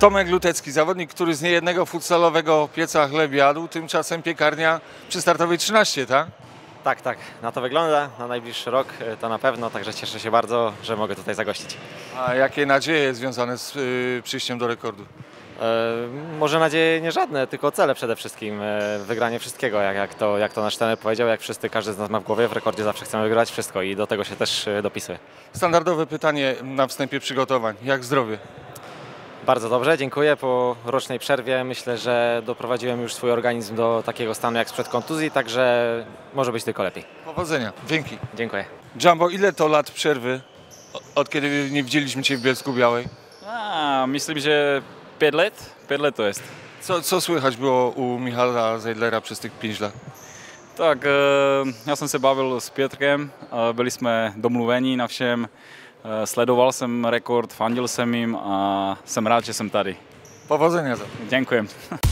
Tomek Lutecki, zawodnik, który z niejednego futsalowego pieca chleb jadł, tymczasem piekarnia przy startowej 13, tak? Tak, na to wygląda. Na najbliższy rok to na pewno, także cieszę się bardzo, że mogę tutaj zagościć. A jakie nadzieje związane z przyjściem do rekordu? Może nadzieje nie żadne, tylko cele przede wszystkim. Wygranie wszystkiego, jak to nasz trener powiedział, jak wszyscy, każdy z nas ma w głowie, w rekordzie zawsze chcemy wygrać wszystko i do tego się też dopisuję. Standardowe pytanie na wstępie przygotowań. Jak zdrowie? Bardzo dobrze, dziękuję. Po rocznej przerwie myślę, że doprowadziłem już swój organizm do takiego stanu jak sprzed kontuzji, także może być tylko lepiej. Powodzenia. Dzięki. Dziękuję. Jumbo, ile to lat przerwy, od kiedy nie widzieliśmy Cię w Bielsku Białej? Myslím, že 5 let. 5 let to jest. Co słychać było u Michala Zeidlera przez tych 5 lat? Tak, já jsem se bavil s Pětrkem, byli jsme domluvení na všem, sledoval jsem rekord, fandil jsem jim a jsem rád, že jsem tady. Powodzenia za to. Děkujem.